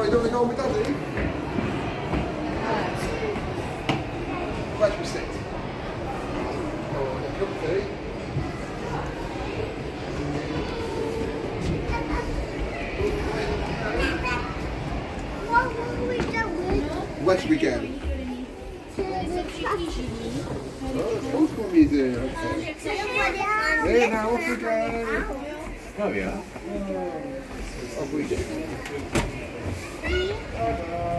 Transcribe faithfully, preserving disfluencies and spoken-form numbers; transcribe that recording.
Right, you want to go with Daddy? Where's we sit? Oh, a comfy. What were we doing? Where should we go? To the traffic. Oh, what are you doing? Okay. There now, off we go. Oh yeah. Off we go.